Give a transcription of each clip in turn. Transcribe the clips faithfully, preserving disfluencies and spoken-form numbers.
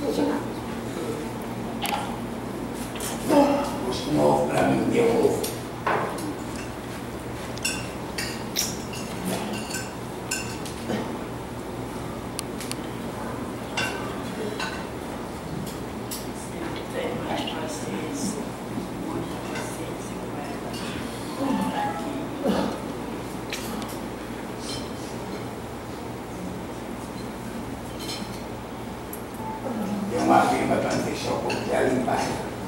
Puxa um ovo pra mim, deu ovo. Tem uma firma para deixar o corpo dela limpar.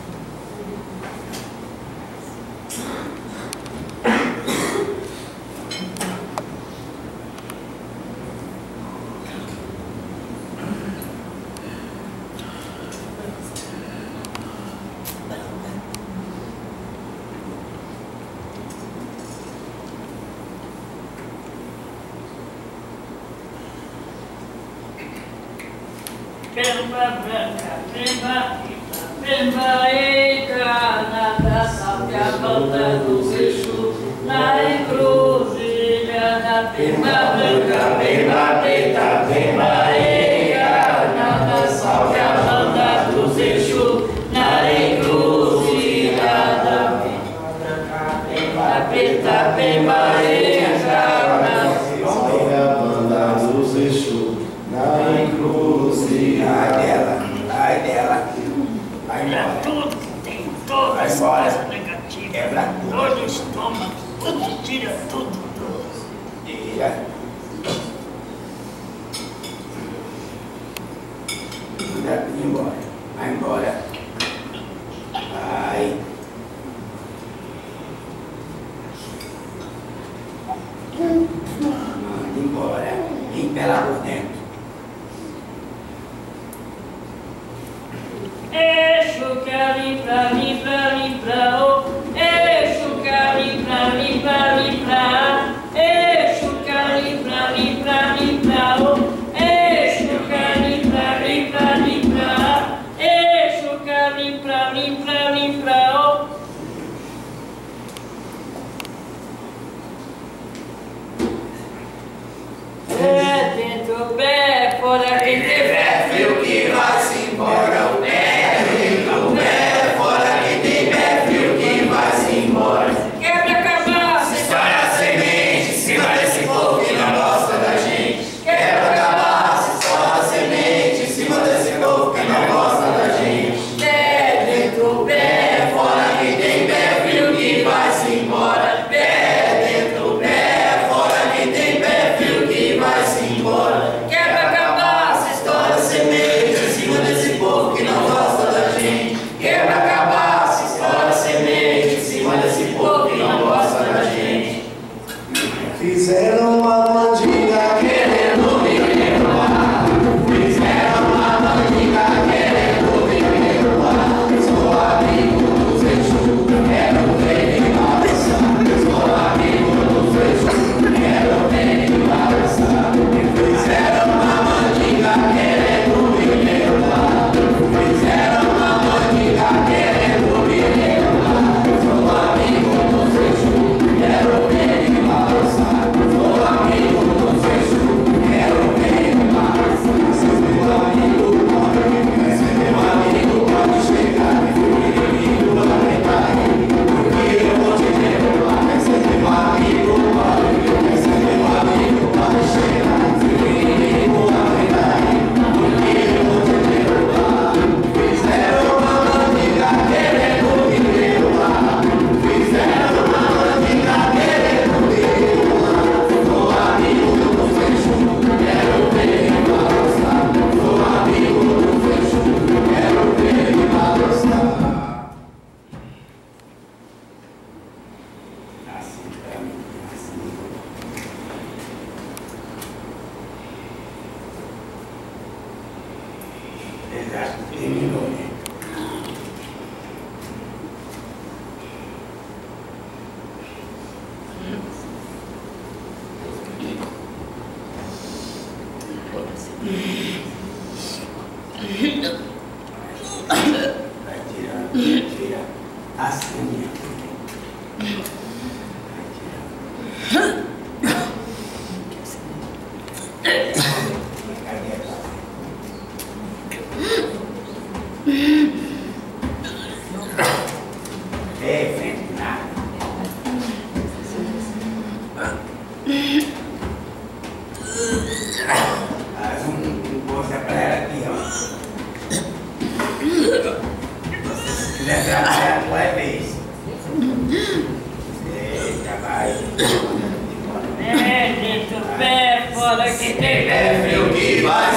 Pemba branca, pemba preta, pemba encarnada, salve a volta do Exu na encruzilhada. Pemba branca, pemba preta, pemba encarnada, salve a volta do Exu na encruzilhada. Pemba branca, pemba preta, pemba encarnada, salve a volta do Exu na encruzilhada. Ai dela, ai dela. Vai embora. Tudo, tem todas as coisas negativas. Quebra tudo. Todo o estômago, tudo, tira tudo. Tira. Vai embora. Vai embora. Vai. Manda embora. Limpa ela por dentro. Exu que limpa, limpa, limpa, oh. Exu que limpa, limpa, limpa. Exu que limpa, limpa, limpa, oh. Exu que limpa, limpa, limpa. Exu que limpa, limpa, limpa, oh. Pé dentro, pé fora, quem tiver frio que vá-se embora. O pé dentro, pé fora, quem tem pé frio que vá-se embora. Quebra a cabaça, espalha a semente em cima desse povo que não gosta da gente. Quebra a cabaça, espalha a semente em cima desse povo que não gosta da gente. Pé dentro, pé fora, quem tem pé frio que vá-se embora. Pé dentro, pé fora, quem tem pé frio que vai-se embora. Quebra a cabaça, estoura a semente em cima desse povo que não gosta da gente. Quebra a cabaça, estoura a semente em cima desse povo que não gosta da gente. Fizeram uma mandinga querendo me perdoar. Fizeram uma mandinga querendo me perdoar. Sou amigo dos Exu, quero ver me balançar. Sou amigo dos Exu, quero ver me balançar. Fizeram uma mandinga querendo me perdoar. Fizeram uma mandinga querendo me perdoar. Sou amigo dos Exu, quero ver me balançar. Sou amigo dos Exu, quero ver me balançar. Se meu amigo pode, se meu amigo pode chegar, meu inimigo vai cair. Porque eu vou te perdoar. Se meu amigo pode, se meu amigo pode chegar, meu inimigo vai cair. Porque eu vou te perdoar. Fizeram uma mandinga querendo me perdoar. Fizeram uma mandinga querendo me perdoar. Sou amigo dos Exu, quero ver me balançar. Sou amigo dos Exu, quero ver me balançar. Assim pra mim, assim. Ele acha que terminou, né? Vai tirando, tira assim. Vai tirando. Cadê? é frio que vai